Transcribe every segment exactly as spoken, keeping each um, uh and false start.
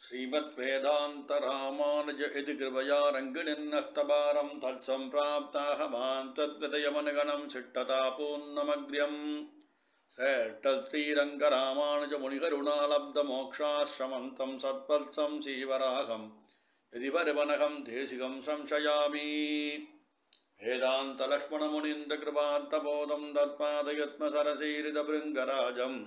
श्रीमद्वेदांत रामानुज इति कृपया रङ्गिणिन्नस्तभारं तत्सम्प्राप्ताहमान् तद्विदयमनगणं शिट्टतापूर्णमग्र्यम् श्रेष्ठश्रीरङ्गरामानुजमुनिकरुणालब्धमोक्षाश्रमन्तं सत्पत्सं श्रीवराहं यदि परिवनहं देशिकं संशयामि वेदान्तलक्ष्मणमुनीन्द्रकृपार्थबोधं तत्पादयत्मसरसीरितभृङ्गराजम्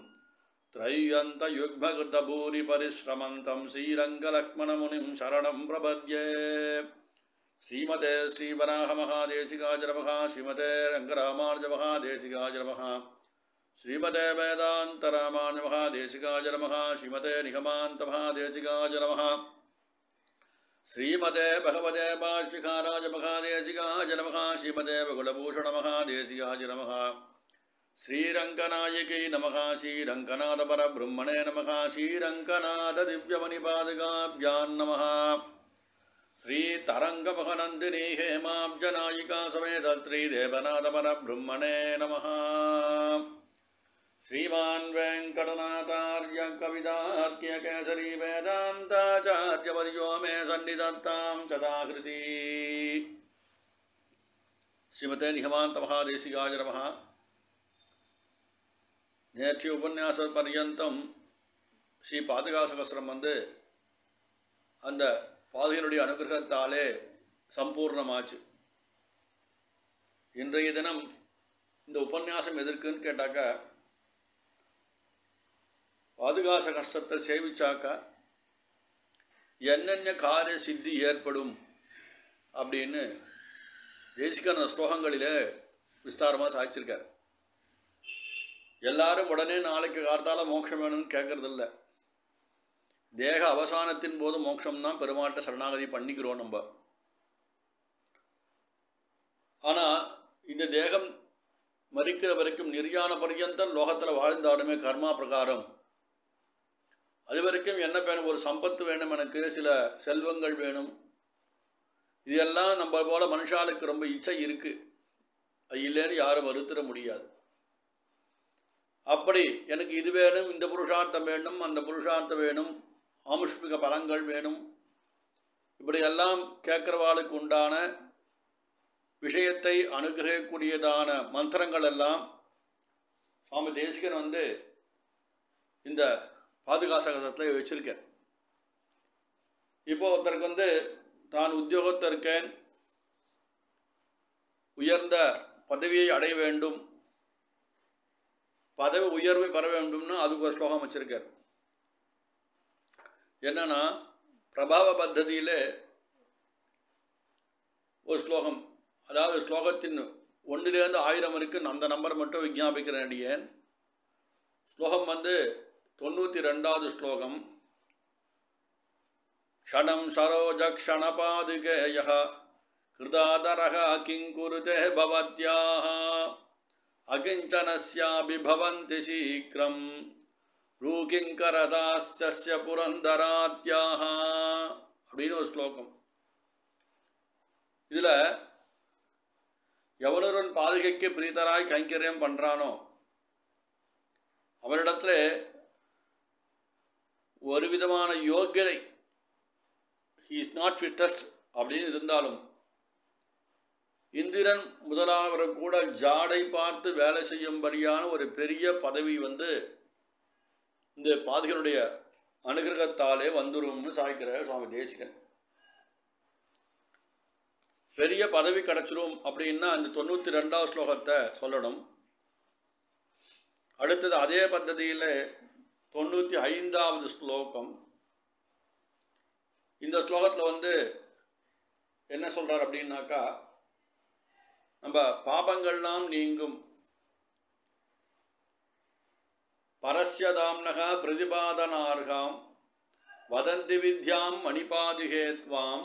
त्रय्यन्तयुग्मकृतभूरिपरिश्रमन्तं श्रीरङ्गलक्ष्मणमुनिं शरणं प्रपद्ये। श्रीमते श्रीवराहमहादेशिकाय नमः। श्रीमते रङ्गरामानुजमहादेशिकाय नमः। श्रीमते वेदान्तरामानुजमहादेशिकाय नमः। श्रीमते निगमान्तमहादेशिकाय नमः। श्रीमते भगवते भाष्यकाराय महादेशिकाय नमः। श्रीमते कुलभूषणमहादेशिकाय नमः। श्रीरङ्गनायकी नमः। श्रीरङ्गनाथपरब्रह्मणे नमः। श्रीरङ्गनाथदिव्यमणिपादुकाभ्यां नमः। श्रीतरङ्गमहनन्दिनी हेमाब्जनायिका समेत श्रीदेवनाथपरब्रह्मणे नमः। श्रीमान् वेङ्कटनाथार्य कवितार्क्यकेसरी वेदान्ताचार्यवर्यो मे सन्निधत्तां सदाकृति। श्रीमते निगमान्तमहादेशिकाय नमः। நேற்றைய உபன்யாச பர்யந்தம் ஸ்ரீ பாதுகா சகஸ்ரம் வந்து அந்த பாதுகையினுடைய அனுகிரகத்தாலே சம்பூர்ணமாச்சு. இன்றைய தினம் இந்த உபன்யாசம் எதற்குன்னு கேட்டாக்கா, பாதுகா சகஸ்ரத்தை சேவிச்சாக்கா என்னென்ன காரிய சித்தி ஏற்படும் அப்படின்னு தேசிகன ஸ்லோகங்களிலே விஸ்தாரமாக சாதிச்சிருக்கார். எல்லாரும் உடனே நாளைக்கு கார்த்தால மோட்சம் வேணும்னு கேட்கறதில்ல. தேக அவசானத்தின் போது மோட்சம்தான் பெருமாட்ட சரணாகதி பண்ணிக்கிறோம் நம்ம. ஆனால் இந்த தேகம் மறிக்கிற வரைக்கும் நிர்யாண பர்யந்தம் லோகத்தில் வாழ்ந்தாலுமே கர்மா பிரகாரம் அது வரைக்கும் என்ன வேணும், ஒரு சம்பத்து வேணும், எனக்கு சில செல்வங்கள் வேணும், இதெல்லாம் நம்ம போல மனுஷாளுக்கு ரொம்ப இச்சை இருக்குது. அது இல்லைன்னு யாரும் வருத்திட முடியாது. அப்படி எனக்கு இது வேணும், இந்த புருஷார்த்தம் வேணும், அந்த புருஷார்த்தம் வேணும், ஆமுஷ்மிக பலங்கள் வேணும், இப்படியெல்லாம் கேட்குறவாளுக்கு உண்டான விஷயத்தை அனுகிரகக்கூடியதான மந்திரங்கள் எல்லாம் சுவாமி தேசிகன் வந்து இந்த பாதுகா சகஸ்ரத்தில் வச்சிருக்கார். இப்போ ஒருத்தருக்கு வந்து தான் உத்தியோகத்தில் இருக்கேன், உயர்ந்த பதவியை அடைய வேண்டும், பதவி உயர்வை பெற வேண்டும்னு அதுக்கு ஒரு ஸ்லோகம் வச்சிருக்கார். என்னன்னா, பிரபாவ பத்ததியில் ஒரு ஸ்லோகம், அதாவது ஸ்லோகத்தின் ஒன்றிலேருந்து ஆயிரம் வரைக்கும் அந்த நம்பர் மட்டும் விஞ்ஞாபிக்கிறேன் அடியேன். ஸ்லோகம் வந்து தொண்ணூற்றி ரெண்டாவது ஸ்லோகம். க்ஷணம் சரோஜக்ஷணபாதுகேய கிருதாதரஹ கிங்குருதே பவத்யாஹ அகிஞ்சனஸ்யாபி பவந்தி சீக்கிரம் ரூகிங்கரதாஸ்ய புரந்தராத்யாஹ அப்படின்னு ஒரு ஸ்லோகம். இதில் எவனொருவன் பாதுகைக்கு பிரீதராய் கைங்கரியம் பண்ணுறானோ அவனிடத்துல ஒரு விதமான யோகியதை, ஹி இஸ் நாட் ஃபிட்டஸ்ட் அப்படின்னு இருந்தாலும் இந்திரன் முதலானவரை கூட ஜாடை பார்த்து வேலை செய்யும்படியான ஒரு பெரிய பதவி வந்து இந்த பாதுகையினுடைய அனுகிரகத்தாலே வந்துரும்னு சாய்க்கிறார் சுவாமி தேசிகன். பெரிய பதவி கிடைச்சிரும் அப்படின்னா அந்த தொண்ணூற்றி ரெண்டாவது ஸ்லோகத்தை சொல்லணும். அடுத்தது அதே பద్ధதியில் தொண்ணூற்றி ஐந்தாவது ஸ்லோகம். இந்த ஸ்லோகத்தில் வந்து என்ன சொல்கிறார் அப்படின்னாக்கா, நம்ம பாபங்கள்லாம் நீங்கும், பரஸ்யதாம்னக பிரதிபாதனார்காம் வதந்தி வித்யாம் மணிபாதிகேத்வாம்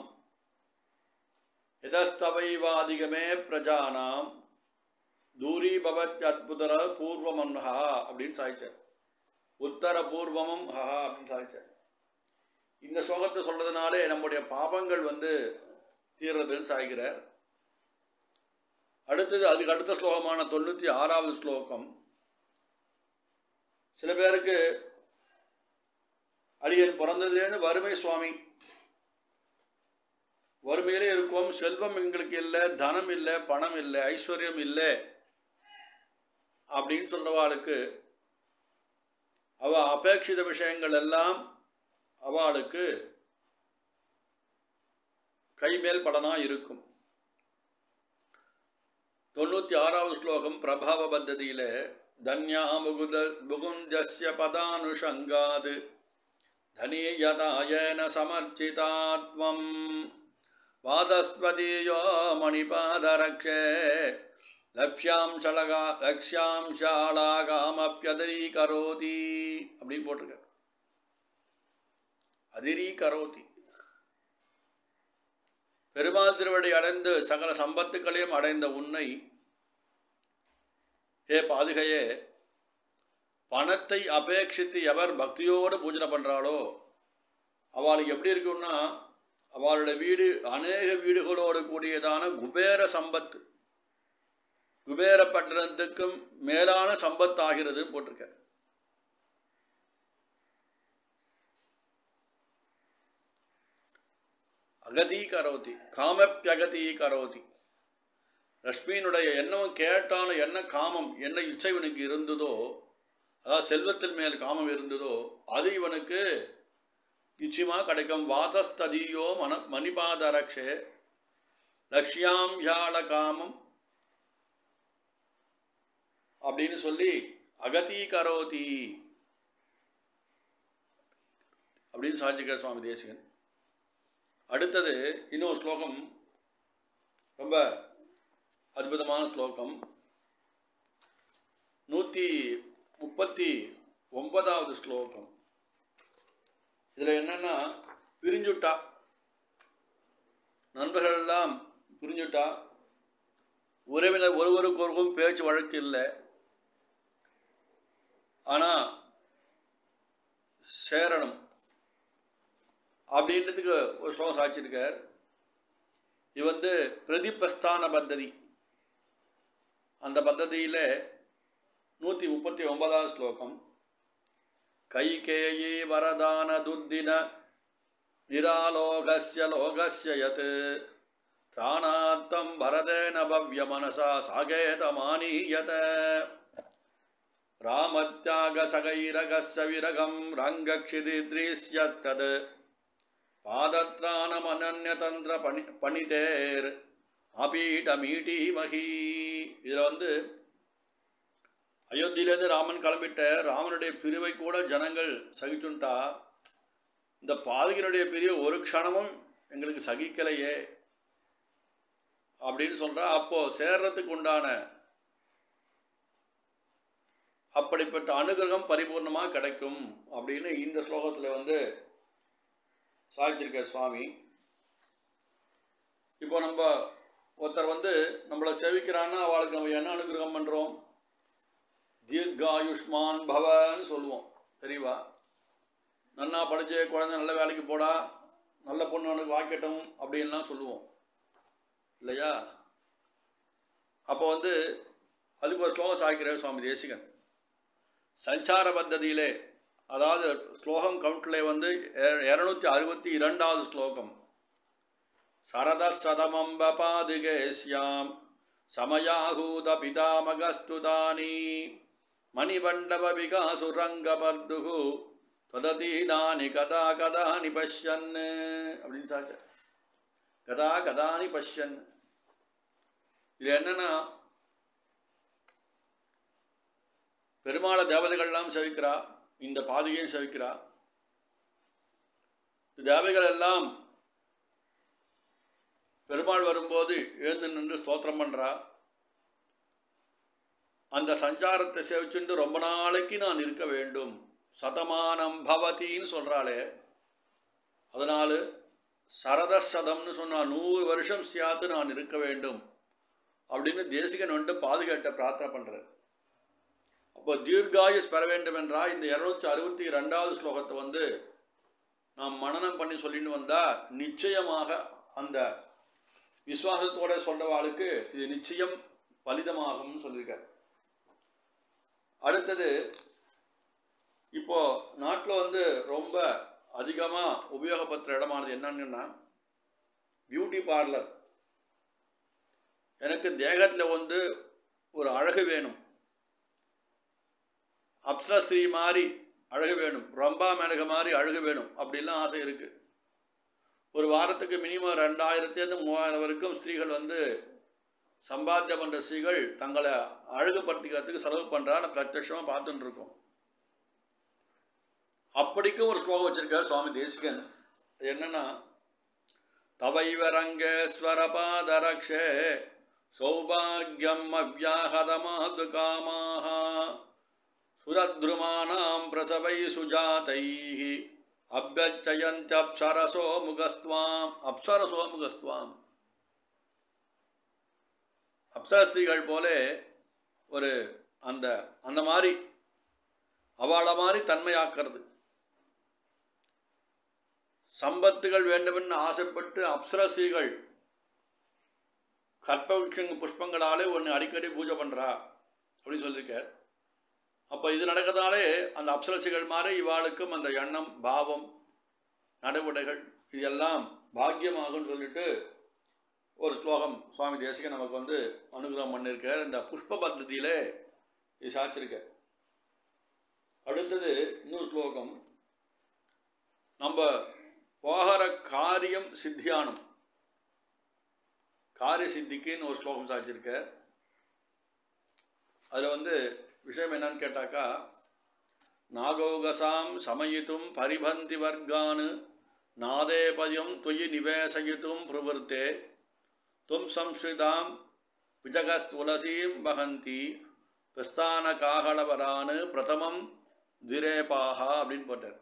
எதஸ்தவைவாதிகமே பிரஜானாம் தூரி பவத் அத்புதர பூர்வமன்ஹா அப்படின்னு சாய்ச்சார். உத்தர பூர்வமம் ஹா அப்படின்னு சாய்ச்சார். இந்த ஸ்லோகத்தை சொல்றதுனாலே நம்முடைய பாபங்கள் வந்து தீர்றதுன்னு சாய்கிறார். அடுத்தது அதுக்கு அடுத்த ஸ்லோகமான தொண்ணூற்றி ஆறாவது ஸ்லோகம். சில பேருக்கு அடியன் பிறந்ததுலேருந்து வறுமை சுவாமி, வறுமையிலே இருக்கோம், செல்வம் எங்களுக்கு இல்லை, தனம் இல்லை, பணம் இல்லை, ஐஸ்வர்யம் இல்லை அப்படின்னு சொல்றவாளுக்கு அவ அபேட்சித விஷயங்கள் எல்லாம் அவளுக்கு கைமேல் பலனா இருக்கும். தொண்ணூற்றி ஆறாவது ஸ்லோகம் பிரபாவ பத்ததியில தன்யா முகுத முகுந்தஸ்ய பதானுஷங்காது தனீயதாயன சமர்ச்சிதாத்வம் வாதஸ்வதீயோ மணிபாதரக்ஷே லக்ஷ்யாம்ஷலகா லக்ஷ்யாம்ஷாலாகாமப்யதரீ கரோதி அப்படின்னு போட்டிருக்கார். அதிரீ கரோதி, பெருமாள் திருவடி அடைந்து சகல சம்பத்துக்களையும் அடைந்த உன்னை ஹே பாதுகையே, பணத்தை அபேட்சித்து எவர் பக்தியோடு பூஜனை பண்ணுறாளோ அவளுக்கு எப்படி இருக்குன்னா அவளுடைய வீடு அநேக வீடுகளோடு கூடியதான குபேர சம்பத்து, குபேர பட்டணத்துக்கும் மேலான சம்பத்து ஆகிறதுன்னு போட்டிருக்க. அகதி கரோதி காமப்பியகதி கரோதி. லக்ஷ்மியினுடைய எண்ணம் கேட்டான என்ன காமம் என்ன இச்சை இவனுக்கு இருந்ததோ, அதாவது செல்வத்தின் மேல் காமம் இருந்ததோ அது இவனுக்கு நிச்சயமாக கிடைக்கும். வாதஸ்ததியோ மன மணிபாதரக்ஷே லக்ஷ்யாம் யாழ காமம் அப்படின்னு சொல்லி அகதி கரோதி அப்படின்னு சாட்சிக்கிற சுவாமி தேசிகன். அடுத்தது இன்னொரு ஸ்லோகம், ரொம்ப அற்புதமான ஸ்லோகம், நூற்றி முப்பத்தி ஒன்பதாவது ஸ்லோகம். இதில் என்னன்னா, பிரிஞ்சுட்டா நண்பர்கள் எல்லாம் பிரிஞ்சுட்டா, உறவினர் ஒருவருக்கொருக்கும் பேச்சு வழக்கு இல்லை, ஆனால் சேரணும் அப்படின்றதுக்கு ஒரு ஸ்லோகம் சாட்சியிருக்கார். இது வந்து பிரதிபஸ்தான பத்ததி. அந்த பத்ததியில் நூற்றி முப்பத்தி ஒன்பதாவது ஸ்லோகம், கைகேயி வரதான துத்தின நிராலோகஸ்ய லோகஸ்ய யத் திராணாத்தம் வரதேன பவ்ய மனசா சாகேதமானீயத ராமத்யாக சகைரகஸ்ய விரகம் ரங்கக்ஷிதித்ரீஸ்யத்தத் பாதத்ராணம் அனன்யதந்திர பணி பணிதேர் அபீடமீட்டி மகி. இதில் வந்து அயோத்தியிலேருந்து ராமன் கிளம்பிட்ட, ராமனுடைய பிரிவை கூட ஜனங்கள் சகிச்சுட்டா, இந்த பாதகனுடைய பிரிவை ஒரு க்ஷணமும் எங்களுக்கு சகிக்கலையே அப்படின்னு சொல்கிறா. அப்போது சேர்றதுக்கு உண்டான அப்படிப்பட்ட அனுகிரகம் பரிபூர்ணமாக கிடைக்கும் அப்படின்னு இந்த ஸ்லோகத்தில் வந்து சாதிச்சிருக்கார் சுவாமி. இப்போ நம்ம ஒருத்தர் வந்து நம்மளை செவிக்கிறான்னா அவளுக்கு நம்ம என்ன அனுகிரகம் பண்ணுறோம்? தீர்காயுஷ்மான் பவன்னு சொல்லுவோம், தெரியவா? நன்னா படித்த குழந்தை நல்ல வேலைக்கு போடா, நல்ல பொண்ணு அவனுக்கு வாக்கட்டும் அப்படின்லாம் சொல்லுவோம் இல்லையா? அப்போ வந்து அதுக்கு ஒரு ஸ்லோகம் சாய்க்கிறார் சுவாமி தேசிகன். சஞ்சார பத்ததியிலே, அதாவது ஸ்லோகம் கவுண்டில் வந்து இரநூத்தி அறுபத்தி இரண்டாவது ஸ்லோகம், சரத சதமம்ப பாதுகேஸ்யாம் சமயாகூத பிதாமகஸ்துதானி மணிமண்டப விகாசுரங்க பர்துகு தொததீதானி கதா கதானி பஷ்யன் அப்படின்னு சாச்ச. கதா கதானி பஷ்யன். இது என்னன்னா, பெருமாள தேவதைகள்லாம் செவிக்கிறா, இந்த பாதுகையும் செவிக்கிறா. தேவதைகள் எல்லாம் பெருமாள் வரும்போது எழுந்து நின்று ஸ்தோத்திரம் பண்ணுறா. அந்த சஞ்சாரத்தை சேவிச்சுட்டு ரொம்ப நாளைக்கு நான் இருக்க வேண்டும், சதமானம் பவதின்னு சொல்கிறாளே, அதனால் சரத சதம்னு சொன்னால் நூறு வருஷம் சியாத்து நான் இருக்க வேண்டும் அப்படின்னு தேசிகன் வந்துட்டு பாதுகாட்ட பிரார்த்தனை பண்ணுறார். அப்போ தீர்காயுஸ் பெற வேண்டும் என்றால் இந்த இரநூத்தி அறுபத்தி ரெண்டாவது ஸ்லோகத்தை வந்து நாம் மனனம் பண்ணி சொல்லிட்டு வந்தால் நிச்சயமாக அந்த விசுவாசத்தோட சொல்கிறவாளுக்கு இது நிச்சயம் பலிதமாகும்னு சொல்லியிருக்கார். அடுத்தது இப்போது நாட்டில் வந்து ரொம்ப அதிகமாக உபயோகப்படுத்துகிற இடமானது என்னன்னா பியூட்டி பார்லர். எனக்கு தேகத்தில் வந்து ஒரு அழகு வேணும், அப்சரஸ்திரீ மாதிரி அழகு வேணும், ரம்பா மேனக மாதிரி அழகு வேணும் அப்படின்லாம் ஆசை இருக்குது. ஒரு வாரத்துக்கு மினிமம் ரெண்டாயிரத்துலேருந்து மூவாயிரம் வரைக்கும் ஸ்திரீகள் வந்து சம்பாத்தியம் பண்ணுற ஸ்திரீகள் தங்களை அழகுபடுத்திக்கிறதுக்கு செலவு பண்ணுறான்னு பிரத்யட்சமாக பார்த்துட்டு இருக்கோம். அப்படிக்கும் ஒரு ஸ்லோகம் வச்சிருக்கார் சுவாமி தேசிகன். என்னன்னா, தவைவரங்கேஸ்வரபாதரக்ஷே சௌபாகியம் அவ்யாஹதமாது காமாக சுரத்ருமானாம் பிரசவை சுஜாதைஹி அப்யச்சயந்த்யப்சரசோ முகஸ்துவாம். அப்சரசோ முகஸ்துவாம், அப்சரஸ்திரீகள் போல ஒரு அந்த அந்த மாதிரி அவளை மாதிரி தன்மையாக்கிறது. சம்பத்துகள் வேண்டுமென்னு ஆசைப்பட்டு அப்சரஸ்திரீகள் கற்பக புஷ்பங்களாலே ஒன்று அடிக்கடி பூஜை பண்ணுறா அப்படின்னு சொல்லியிருக்கார். அப்போ இது நடக்கிறதாலே அந்த அப்சரஸ்திரீகள் மாதிரி இவாளுக்கும் அந்த எண்ணம், பாவம், நடைமுறைகள் இதெல்லாம் பாக்கியமாகும்னு சொல்லிட்டு ஒரு ஸ்லோகம் சுவாமி தேசிகன் நமக்கு வந்து அனுகிரகம் பண்ணியிருக்கார். இந்த புஷ்ப பத்ததியிலே இது சாட்சிருக்கார். அடுத்தது இன்னொரு ஸ்லோகம், நம்ம போகிற காரியம் சித்தியானம், காரிய சித்திக்குன்னு ஒரு ஸ்லோகம் சாட்சிருக்கார். அதில் வந்து விஷயம் என்னன்னு கேட்டாக்கா, நாகௌகசாம் சமயித்தும் பரிபந்தி வர்கான் நாதேபயம் துயி நிவேசயித்தும் பிரவர்த்தே தும் சம்ஸ்ருதாம் விஜகஸ்துலசீம் வகந்தி பிரஸ்தான காகலவரானு பிரதமம் திரேபாகா அப்படின்னு போட்டார்.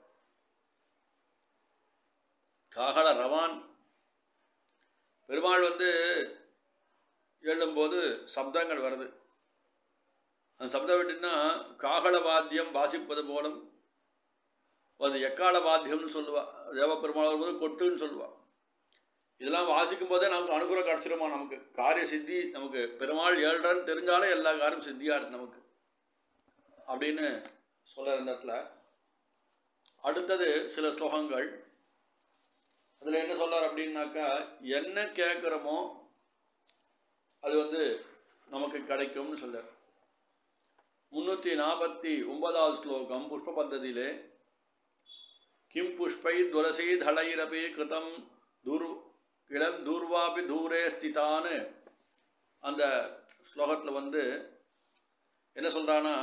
காகல ரவான் பெருமாள் வந்து எழும்போது சப்தங்கள் வருது. அந்த சப்தம் விட்டுன்னா காகல வாத்தியம் வாசிப்பது போலும், அது எக்கால வாத்தியம்னு சொல்லுவாள். தேவப்பெருமாள் வரும்போது கொட்டுன்னு சொல்லுவாள். இதெல்லாம் வாசிக்கும் போதே நமக்கு அனுகிரகம் கிடச்சிருமா, நமக்கு காரிய சித்தி, நமக்கு பெருமாள் ஏழ்றான்னு தெரிஞ்சாலே எல்லா காரியம் சித்தியாக இருக்குது நமக்கு அப்படின்னு சொல்ல இந்த இடத்துல. அடுத்தது சில ஸ்லோகங்கள், அதில் என்ன சொல்கிறார் அப்படின்னாக்கா, என்ன கேட்குறோமோ அது வந்து நமக்கு கிடைக்கும்னு சொல்கிறார். முந்நூற்றி நாற்பத்தி ஒன்பதாவது ஸ்லோகம் புஷ்ப பத்ததியிலே, கிம் புஷ்பை துளசி தளைரபி கிருதம் துர் இளம் தூர்வாபி தூரே ஸ்திதான்னு அந்த ஸ்லோகத்தில் வந்து என்ன சொல்கிறான்னா,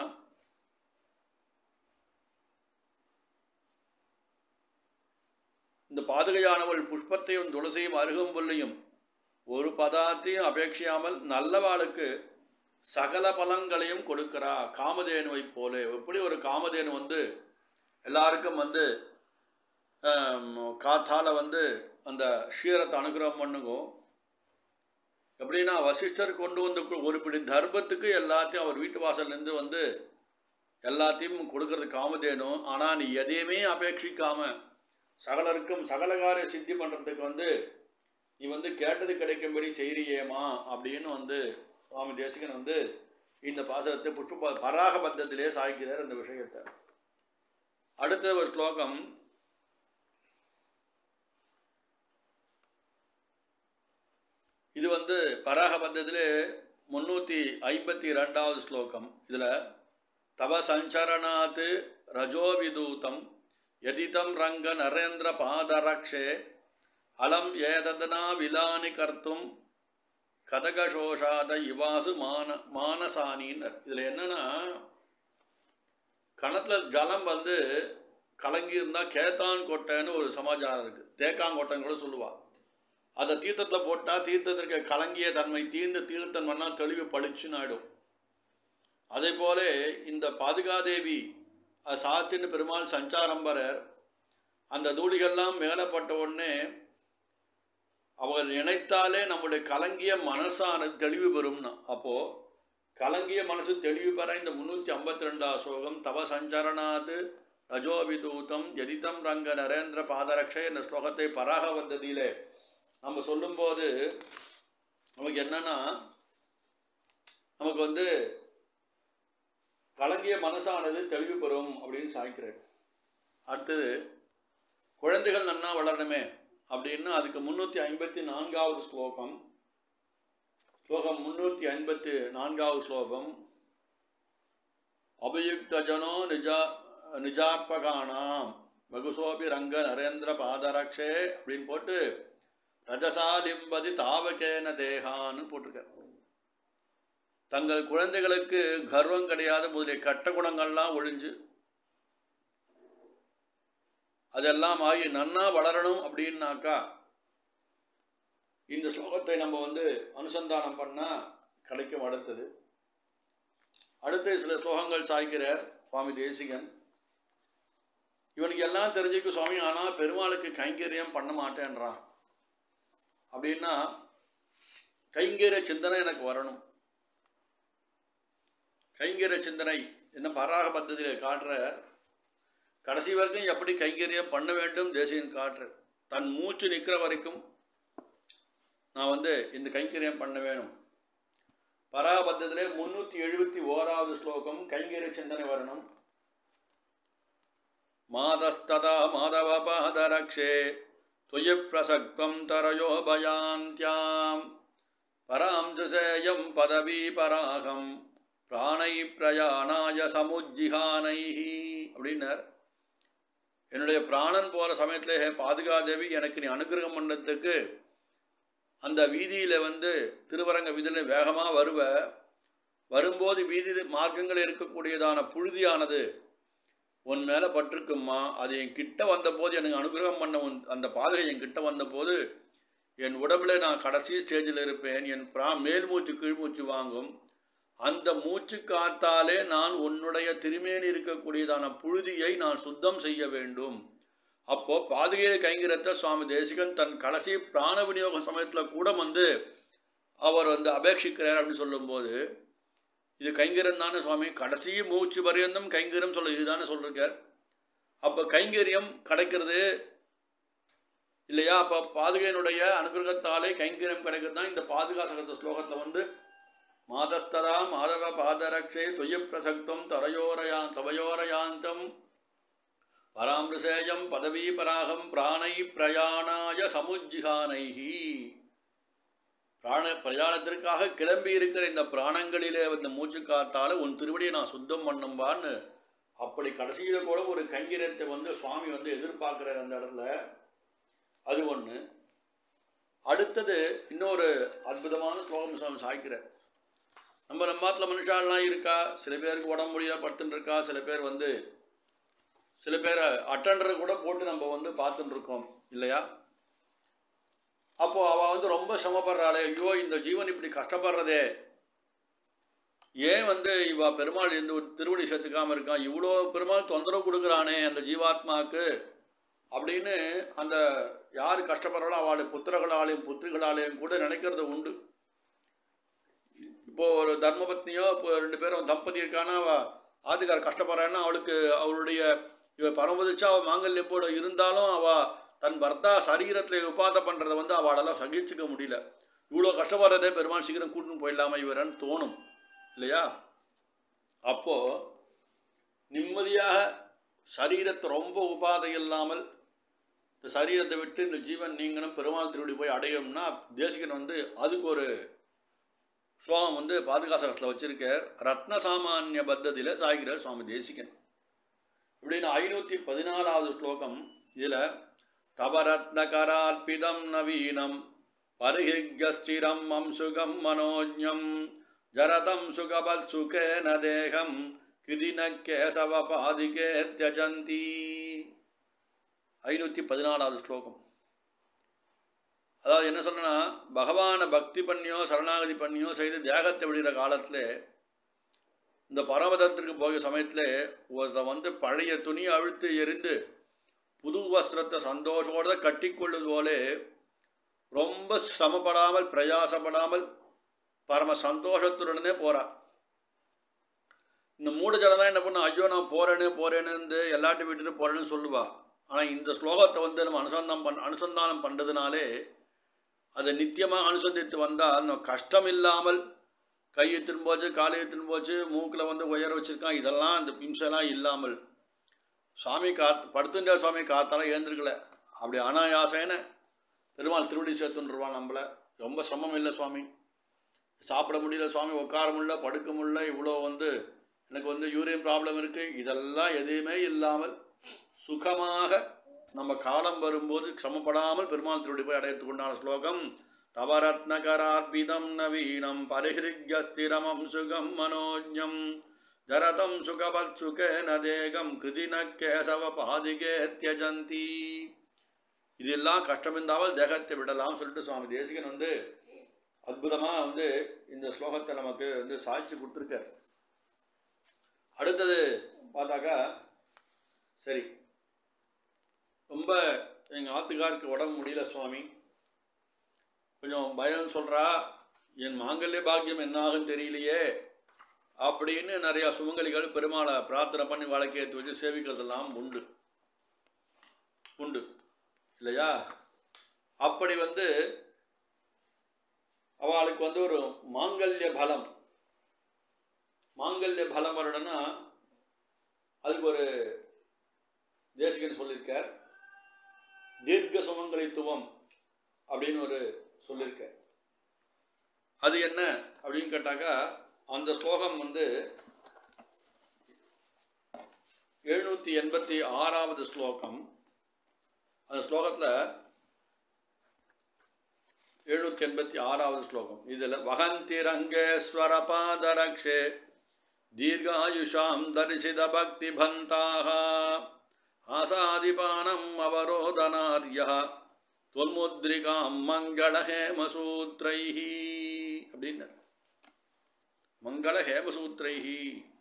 இந்த பாதுகையானவள் புஷ்பத்தையும் துளசியும் அருகம்புல்லையும் ஒரு பதார்த்தையும் அபேட்சியாமல் நல்லவாளுக்கு சகல பலன்களையும் கொடுக்கிறா, காமதேனுவை போல. எப்படி ஒரு காமதேனு வந்து எல்லாருக்கும் வந்து காத்தால் வந்து அந்த ஷீரத்தை அனுகிரகம் பண்ணுங்கோ, எப்படின்னா வசிஷ்டர் கொண்டு வந்து ஒரு பிடி தர்மத்துக்கு எல்லாத்தையும் அவர் வீட்டு வாசல்லேருந்து வந்து எல்லாத்தையும் கொடுக்கறது காமதேனும். ஆனால் நீ எதையுமே அபேட்சிக்காமல் சகலருக்கும் சகலகார சித்தி பண்ணுறதுக்கு வந்து நீ வந்து கேட்டது கிடைக்கும்படி செய்கிறியேமா அப்படின்னு வந்து சுவாமி தேசிகன் வந்து இந்த பாசகத்தை புஷ்ப பராக பத்தத்திலே சாய்க்கிறார் இந்த விஷயத்தை. அடுத்த ஒரு ஸ்லோகம், இது வந்து பராக பத்தத்திலே முன்னூற்றி ஐம்பத்தி ரெண்டாவது ஸ்லோகம். இதில் தவ சஞ்சரணாத் ரஜோவிதூதம் யதிதம் ரங்க நரேந்திர பாதரக்ஷே அலம் ஏததனா விலானி கர்த்தும் கதகசோஷாத இவாசு மான மானசானின்னர். இதில் என்னென்னா, கணத்தில் ஜலம் வந்து கலங்கி இருந்தால் கேத்தான் கொட்டைன்னு ஒரு சமாச்சாரம் இருக்குது. தேக்காங்கொட்டைன்னு கூட சொல்லுவாள். அதை தீர்த்தத்தில் போட்டால் தீர்த்தத்திற்கு கலங்கிய தன்மை தீர்ந்து தீர்த்தம் பண்ணால் தெளிவு பளிச்சுன்னு ஆகிடும். அதே போல இந்த பாதுகாதேவி சாத்தின்னு பெருமாள் சஞ்சாரம் பரர், அந்த தூளிகள்லாம் மேலப்பட்ட உடனே அவர் நினைத்தாலே நம்முடைய கலங்கிய மனசானது தெளிவு பெறும்னா. அப்போது கலங்கிய மனசு தெளிவு பெற இந்த முந்நூற்றி ஐம்பத்தி ரெண்டாவது ஸ்லோகம் தவ சஞ்சரணாத் ரஜோவிதூதம் யதிதம் ரங்க நரேந்திர பாதரக்ஷை என்ற ஸ்லோகத்தை பராக வந்ததியிலே நம்ம சொல்லும்போது நமக்கு என்னன்னா, நமக்கு வந்து கலங்கிய மனசானது தெளிவு பெறும் அப்படின்னு சாய்க்கிறார். அடுத்தது குழந்தைகள் நன்னா வளரணுமே அப்படின்னா அதுக்கு முந்நூற்றி ஐம்பத்தி நான்காவது ஸ்லோகம் ஸ்லோகம் முந்நூற்றி ஐம்பத்தி நான்காவது ஸ்லோகம் அபயுக்த ஜனோ நிஜா நிஜார்பகானாம் வகுசோபி ரங்க நரேந்திர பாதரக்ஷே அப்படின்னு போட்டு ரஜசாலிம்பதி தாவகேன தேகான்னு போட்டிருக்கார். தங்கள் குழந்தைகளுக்கு கர்வம் கிடையாது முதலிய கட்ட குணங்கள்லாம் ஒழிஞ்சு அதெல்லாம் ஆகி நன்னா வளரணும் அப்படின்னாக்கா இந்த ஸ்லோகத்தை நம்ம வந்து அனுசந்தானம் பண்ணால் கிடைக்கும். அடுத்தது அடுத்த சில ஸ்லோகங்கள் சாய்க்கிறார் சுவாமி தேசிகன். இவனுக்கு எல்லாம் தெரிஞ்சுக்கு சுவாமி, ஆனால் பெருமாளுக்கு கைங்கரியம் பண்ண மாட்டேன்றான் அப்படின்னா கைங்கரிய சிந்தனை எனக்கு வரணும். கைங்கரிய சிந்தனை என்ன பராக பத்ததியில் காட்டுற கடைசி வரைக்கும் எப்படி கைங்கரியம் பண்ண வேண்டும் தேசிகன் காட்டுற. தன் மூச்சு நிற்கிற வரைக்கும் நான் வந்து இந்த கைங்கரியம் பண்ண வேணும். பராக பத்ததிலே முன்னூற்றி எழுபத்தி ஓராவது ஸ்லோகம் கைங்கரிய சிந்தனை வரணும். மாதஸ்ததா மாதவ பாதரக்ஷே துய பிரசக்வம் தரயோ பயாந்தியாம் பராம் ஜுசேயம் பதவி பராகம் பிராணை பிரயாணாய சமுஜ்ஜிஹானைஹி அப்படின்னார். என்னுடைய பிராணன் போகிற சமயத்திலே பாதுகாதேவி எனக்கு நீ அனுகிரகம் பண்ணத்துக்கு அந்த வீதியில் வந்து திருவரங்க வீதியில் வேகமாக வருவ. வரும்போது வீதி மார்க்கங்கள் இருக்கக்கூடியதான புழுதியானது உன் மேலே பட்டிருக்குமா, அது என் கிட்ட வந்தபோது எனக்கு அனுகிரகம் பண்ண உன் அந்த பாதகை என் கிட்ட வந்தபோது என் உடம்புல நான் கடைசி ஸ்டேஜில் இருப்பேன். என் பிரா மேல் மூச்சு கீழ்மூச்சு வாங்கும். அந்த மூச்சு காத்தாலே நான் உன்னுடைய திருமேனி இருக்கக்கூடியதான புழுதியை நான் சுத்தம் செய்ய வேண்டும். அப்போது பாதுகையை கைங்கிறத சுவாமி தேசிகன் தன் கடைசி பிராண விநியோக சமயத்தில் கூட வந்து அவர் வந்து அபேட்சிக்கிறார் அப்படின்னு சொல்லும்போது இது கைங்கரியம் தானே சுவாமி, கடைசி மூச்சு பரியந்தம் கைங்கரியம் சொல்ல இதுதானே சொல்லியிருக்கார். அப்போ கைங்கரியம் கிடைக்கிறது இல்லையா? அப்போ பாதுகையினுடைய அனுகிரகத்தாலே கைங்கரியம் கிடைக்கிறது தான் இந்த பாதுகா சகஸ்ர ஸ்லோகத்தில் வந்து மாதஸ்ததா மாதவ பாதரக்ஷே தொய்ய பிரசக்தம் தரையோரயா தவயோரயாந்தம் பராமிருசேயம் பதவி பராகம் பிராணை பிரயாணாய சமுஜ்ஜிகானைஹி. பிராண பிரயாணத்திற்காக கிளம்பி இருக்கிற இந்த பிராணங்களிலே வந்த மூச்சு காத்தால் உன் திருவடியை நான் சுத்தம் பண்ணும்பான்னு அப்படி கடைசியில் கூட ஒரு கைங்கரியத்தை வந்து சுவாமி வந்து எதிர்பார்க்குறார் அந்த இடத்துல. அது ஒன்று. அடுத்தது இன்னொரு அற்புதமான ஸ்லோகம் சுவாமி சாய்க்கிறார். நம்ம நம்ம நாட்டில் மனுஷாலாம் இருக்கா, சில பேருக்கு உடம்பு முடியல படுத்துன்னு இருக்கா, சில பேர் வந்து சில பேரை அட்டண்டரை கூட போட்டு நம்ம வந்து பார்த்துட்டு இருக்கோம் இல்லையா? அப்போது அவள் வந்து ரொம்ப சிரமப்படுறாளே, ஐயோ இந்த ஜீவன் இப்படி கஷ்டப்படுறதே, ஏன் வந்து இவா பெருமாள் இந்த ஒரு திருவடி சேர்த்துக்காமல் இருக்கான், இவ்வளோ பெருமாள் தொந்தரவு கொடுக்குறானே அந்த ஜீவாத்மாவுக்கு அப்படின்னு அந்த யார் கஷ்டப்படுறாளோ அவளுடைய புத்திரர்களாலேயும் புத்திரிகளாலேயும் கூட நினைக்கிறது உண்டு. இப்போது ஒரு தர்மபத்னியோ இப்போ ரெண்டு பேரும் தம்பதி இருக்கானா, அவள் ஆதிகார கஷ்டப்படுறான்னா அவளுக்கு அவளுடைய இவ பரமதிச்சா அவள் மாங்கல்யம் போட இருந்தாலும் அவள் தன் பர்த்தா சரீரத்தில் உபாதை பண்ணுறதை வந்து அவளால் சகிச்சுக்க முடியல. இவ்வளோ கஷ்டப்படுறதே பெருமாள் சீக்கிரம் கூட்டின்னு போயிடலாமா இவரன்னு தோணும் இல்லையா? அப்போது நிம்மதியாக சரீரத்தை ரொம்ப உபாதை இல்லாமல் இந்த சரீரத்தை விட்டு இந்த ஜீவன் நீங்களும் பெருமாள் திருவடி போய் அடையும்னா தேசிகன் வந்து அதுக்கு ஒரு ஸ்லோகம் வந்து பாதுகாசகத்தில் வச்சிருக்கார். ரத்ன சாமானிய பத்ததியில் சாய்கிறார் சுவாமி தேசிகன். இப்படின்னு ஐநூற்றி பதினாலாவது ஸ்லோகம். இதில் தவரத்னகரார்பிதம் நவீனம் பரிஹிக்யஸ்திரம் அம்சுகம் மனோஜ்ஞம் ஜரதம் சுகபத் சுகேன தேகம் கிதின கேசவ பாதிகே தியஜந்தி. ஐநூற்றி பதினாலாவது ஸ்லோகம். அதாவது என்ன சொல்றேன்னா, பகவானை பக்தி பண்ணியோ சரணாகதி பண்ணியோ செய்து தேகத்தை விடுகிற காலத்தில் இந்த பரமதத்திற்கு போகிற சமயத்தில் ஒருத்த வந்து பழைய துணியை அழுத்து எரிந்து புது வஸ்திரத்தை சந்தோஷத்தோடு கட்டிக்கொள்வது போலே ரொம்ப சிரமப்படாமல் பிரயாசப்படாமல் பரம சந்தோஷத்துடனே போகிறா. இந்த மூட ஜனதான் என்ன பண்ண, ஐயோ நான் போகிறேனே போகிறேன்னு எல்லாத்தையும் விட்டுட்டு போகிறேன்னு சொல்லுவா. ஆனால் இந்த ஸ்லோகத்தை வந்து நம்ம அனுசந்தானம் பண் அனுசந்தானம் பண்ணுறதுனாலே அதை நித்தியமாக அனுசந்தித்து வந்தால் நம்ம கஷ்டம் இல்லாமல் கை எத்துன்னு போச்சு, காலை எத்துன்னு போச்சு, மூக்கில் வந்து உயர வச்சுருக்கான். இதெல்லாம் அந்த இம்செல்லாம் இல்லாமல் சுவாமி கா படுத்துட்ட சுவாமி காத்தால ஏந்திருக்கல. அப்படி அனாயாசேன பெருமாள் திருவடி சேர்த்துன்ருவான் நம்மளை. ரொம்ப சிரமம் இல்லை சுவாமி. சாப்பிட முடியல சுவாமி, உட்கார முடியல, படுக்க முடியல, இவ்வளோ வந்து எனக்கு வந்து யூரின் ப்ராப்ளம் இருக்குது, இதெல்லாம் எதுவுமே இல்லாமல் சுகமாக நம்ம காலம் வரும்போது சிரமப்படாமல் பெருமாள் திருவடி போய் அடையத்துக்கு உண்டான ஸ்லோகம். தவரத்னகரார்பிதம் நவீனம் பரிஹிருக்யஸ்திரமம் சுகம் மனோஜம் ஜரதம் சுகவத் சுகேன தேகம் கிருதின கேசவ பாதிகே தியஜந்தி. இதெல்லாம் கஷ்டமிருந்தாமல் தேகத்தை விடலாம் சொல்லிட்டு சுவாமி தேசிகன் வந்து அற்புதமாக வந்து இந்த ஸ்லோகத்தை நமக்கு வந்து சாட்சி கொடுத்துருக்கார். அடுத்தது பார்த்தாக்கா, சரி ரொம்ப எங்கள் ஆத்துக்காருக்கு உடம்பு முடியல சுவாமி, கொஞ்சம் பயம் சொல்கிறா, என் மாங்கல்ய பாக்கியம் என்னாகும் தெரியலையே அப்படின்னு நிறையா சுமங்கலிகள் பெருமாளை பிரார்த்தனை பண்ணி வழக்கு ஏற்றி வச்சு சேவிக்கிறதெல்லாம் உண்டு உண்டு இல்லையா? அப்படி வந்து அவளுக்கு வந்து ஒரு மாங்கல்ய பலம் மாங்கல்ய பலம் வரணும்னா அதுக்கு ஒரு தேசிகன் சொல்லியிருக்கார். தீர்க்க சுமங்கலித்துவம் அப்படின்னு ஒரு சொல்லியிருக்கார். அது என்ன அப்படின்னு கேட்டாக்கா, அந்த ஸ்லோகம் வந்து எழுநூற்றி எண்பத்தி ஆறாவது ஸ்லோகம். அந்த ஸ்லோகத்தில் எழுநூற்றி எண்பத்தி ஆறாவது ஸ்லோகம். இதில் வகந்திரங்கேஸ்வர பாதரக்ஷே தீர்காயுஷாம் தரிசித பக்தி பந்தாக ஆசாதிபானம் அவரோதனார்யா தொல்முத்ரிகாம் மங்கள ஹேமசூத்ரைஹி அப்படின்னு மங்கள ஹேமசூத்ரைஹி.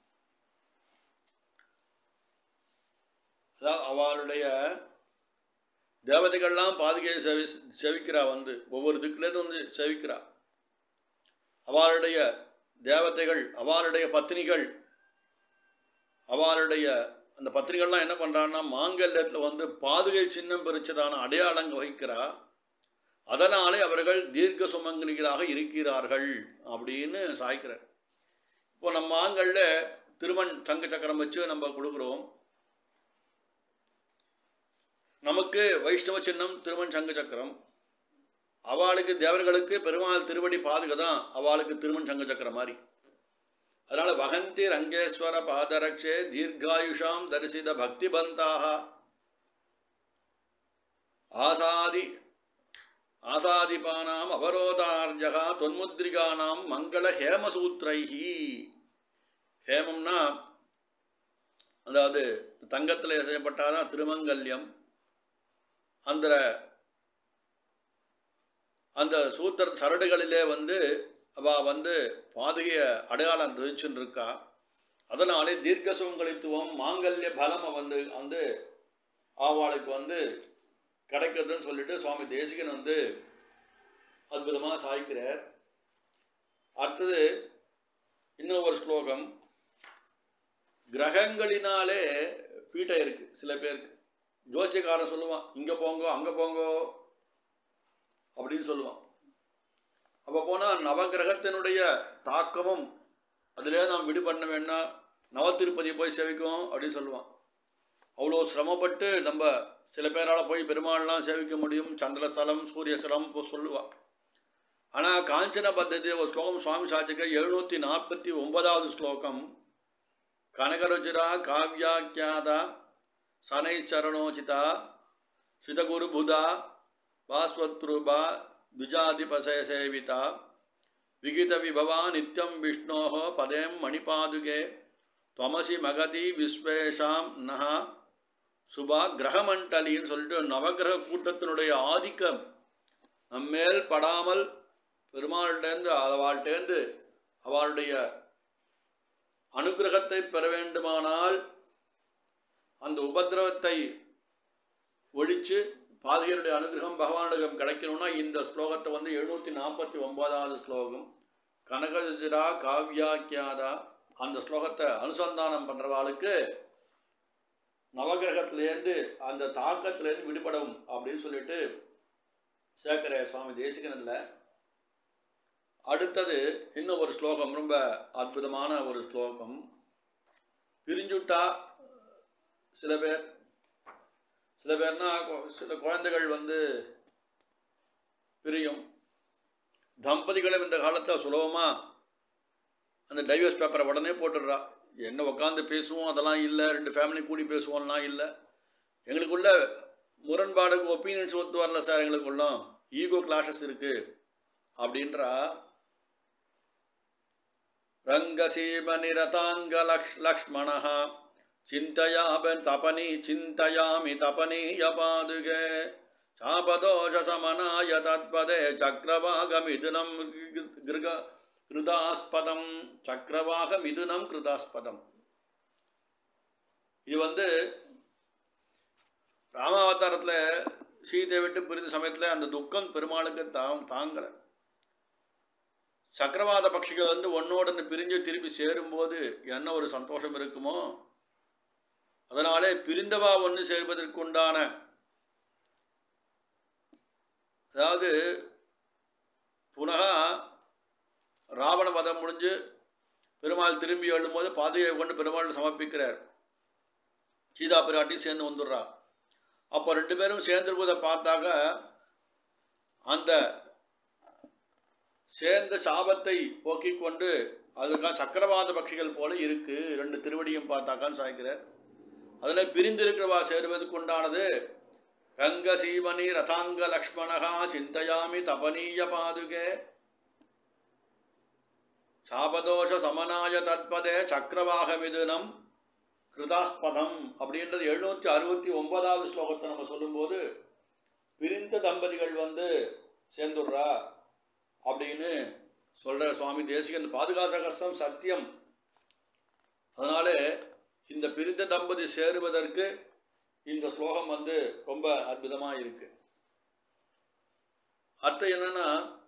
அதாவது அவளுடைய தேவதைகள்லாம் பாதுகை செவி செவிக்கிறா வந்து ஒவ்வொரு திக்குலேருந்து வந்து செவிக்கிறா. அவளுடைய தேவதைகள், அவளுடைய பத்னிகள், அவளுடைய அந்த பத்னிகள்லாம் என்ன பண்ணுறான்னா மாங்கல்யத்தில் வந்து பாதுகை சின்னம் பிரித்ததான அடையாளங்கள் வகிக்கிறா. அதனாலே அவர்கள் தீர்க்க சுமங்கலிகளாக இருக்கிறார்கள் அப்படின்னு சாய்க்கிறார். இப்போ நம்ம மாங்கல்ல திருமண் தங்க சக்கரம் வச்சு நம்ம கொடுக்குறோம். நமக்கு வைஷ்ணவ சின்னம் திருமண் சங்க சக்கரம், அவளுக்கு தேவர்களுக்கு பெருமாள் திருவடி பாதுகை தான் அவளுக்கு திருமண் சங்க சக்கரம் மாதிரி. அதனால் வகந்தி ரங்கேஸ்வர பாதரக்ஷே தீர்காயுஷாம் தரிசித பக்தி பந்தாக ஆசாதி ஆசாதிபானாம் அவரோதார்ஜகா தொன்முத்ரிகானாம் மங்கள ஹேமசூத்ரைஹி. ஹேமம்னா அதாவது தங்கத்தில் செய்யப்பட்டாதான் திருமங்கல்யம். அந்த அந்த சூத்திர சரடுகளிலே வந்து அவள் வந்து பாதுகைய அடையாளம் தெரிச்சுன்னு இருக்கா. அதனாலே தீர்க்க சுமங்கலித்துவம் மாங்கல்ய பலம் வந்து வந்து அவளுக்கு வந்து கிடைக்கிறதுன்னு சொல்லிட்டு சுவாமி தேசிகன் வந்து அற்புதமாக சாய்க்கிறார். அடுத்தது இன்னும் ஒரு ஸ்லோகம். கிரகங்களினாலே பீட்டை இருக்குது சில பேருக்கு. ஜோசியக்காரன் சொல்லுவான், இங்கே போங்கோ அங்கே போங்கோ அப்படின்னு சொல்லுவான். அப்போ போனால் நவகிரகத்தினுடைய தாக்கமும் அதிலே நாம் விடுபண்ண வேணா நவத்திருப்பதியை போய் சேவிக்கும் அப்படின்னு சொல்லுவான். அவ்வளோ சிரமப்பட்டு நம்ம சில பேரால் போய் பெருமாள்லாம் சேவிக்க முடியும். சந்திரஸ்தலம் சூரியஸ்தலம் இப்போ சொல்லுவாள். ஆனால் காஞ்சன பத்ததி ஒரு ஸ்லோகம் சுவாமி சாட்சிக்க எழுநூற்றி நாற்பத்தி ஒன்பதாவது ஸ்லோகம். கனகருச்சிரா காவ்யாக்கியாதா சனைச்சரணோச்சிதா சிதகுருபுதா பாஸ்வத்ருபா द्विजाधिपसेविता विगित विभवा नित्यं विष्णोः पदें मणिपादुके त्वमसि मगति विश्वेशां नः சுபா கிரகமண்டலின்னு சொல்லிட்டு நவகிரக கூட்டத்தினுடைய ஆதிக்கம் நம்மேல் படாமல் பெருமாள்கிட்டேருந்து அவள்கிட்டேருந்து அவளுடைய அனுகிரகத்தை பெற வேண்டுமானால் அந்த உபதிரவத்தை ஒழித்து பாதுகையுடைய அனுகிரகம் பகவானுடைய கிடைக்கணும்னா இந்த ஸ்லோகத்தை வந்து எழுநூற்றி நாற்பத்தி ஒன்பதாவது ஸ்லோகம் கனகஜிரா காவ்யாக்கியாதா அந்த ஸ்லோகத்தை அனுசந்தானம் பண்ணுறவாளுக்கு நவகிரகத்திலேருந்து அந்த தாக்கத்திலேருந்து விடுபடும் அப்படின்னு சொல்லிட்டு சேக்கர சுவாமி தேசிகனில் அடுத்தது இன்னும் ஒரு ஸ்லோகம், ரொம்ப அற்புதமான ஒரு ஸ்லோகம். பிரிஞ்சுட்டா சில பேர் சில பேர்னா சில குழந்தைகள் வந்து பிரியும். தம்பதிகளும் இந்த காலத்தில் சுலபமாக அந்த டைவர்ஸ் பேப்பரை உடனே போட்டுடுறா. என்ன உட்காந்து பேசுவோம் அதெல்லாம் இல்லை, ரெண்டு ஃபேமிலி கூடி பேசுவோம்லாம் இல்லை, எங்களுக்குள்ள முரண்பாடுக்கு ஒப்பீனியன்ஸ் ஒத்து வரல சார், எங்களுக்குள்ள ஈகோ கிளாஷஸ் இருக்குது அப்படின்றா. ரங்கசீம நிரதாங்க லக்ஷ் லக்ஷ்மணா சிந்தயாபன் தபனி சிந்தயாமி தபனீய பாதுகே சாபதோஷ சமனாய தத்பதே சக்கரவாக மிதுனம் கிருக கிருதாஸ்பதம் சக்கரவாக மிதுனம் கிருதாஸ்பதம். இது வந்து ராமாவதாரத்தில் சீதை விட்டு பிரிந்த சமயத்தில் அந்த துக்கம் பெருமாளுக்கு தாங் தாங்கலை. சக்கரவாத பட்சிகள் வந்து ஒன்னோடன்னு பிரிஞ்சு திருப்பி சேரும்போது என்ன ஒரு சந்தோஷம் இருக்குமோ, அதனாலே பிரிந்தவா ஒன்று சேர்வதற்குண்டான, அதாவது புனகா ராவண வதம் முடிஞ்சு பெருமாள் திரும்பி எழும்போது பாதையை கொண்டு பெருமாள் சமர்ப்பிக்கிறார். சீதா பிராட்டி சேர்ந்து வந்துடுறா. அப்போ ரெண்டு பேரும் சேர்ந்துருப்பதை பார்த்தாக்க அந்த சேர்ந்த சாபத்தை போக்கிக் கொண்டு அதுக்காக சக்கரவாத பட்சிகள் போல இருக்குது. ரெண்டு திருவடியும் பார்த்தாக்கான்னு சாய்க்கிறார். அதில் பிரிந்திருக்கிறவா சேருவதற்கு உண்டானது ரங்க சீமணி ரதாங்க லக்ஷ்மணகா சிந்தயாமி தபனீய பாதுகே சாபதோஷ சமனாய தத்பதே சக்கரவாக மிதுனம் கிருதாஸ்பதம் அப்படின்றது எழுநூற்றி அறுபத்தி ஒன்பதாவது ஸ்லோகத்தை நம்ம சொல்லும்போது பிரிந்த தம்பதிகள் வந்து சேர்ந்துடுறா அப்படின்னு சொல்கிற சுவாமி தேசிகன். பாதுகாச கஷ்டம் சத்தியம். அதனால இந்த பிரிந்த தம்பதி சேருவதற்கு இந்த ஸ்லோகம் வந்து ரொம்ப அற்புதமாக இருக்கு. அர்த்தம் என்னன்னா,